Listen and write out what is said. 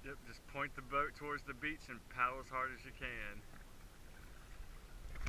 Yep, just point the boat towards the beach and paddle as hard as you can.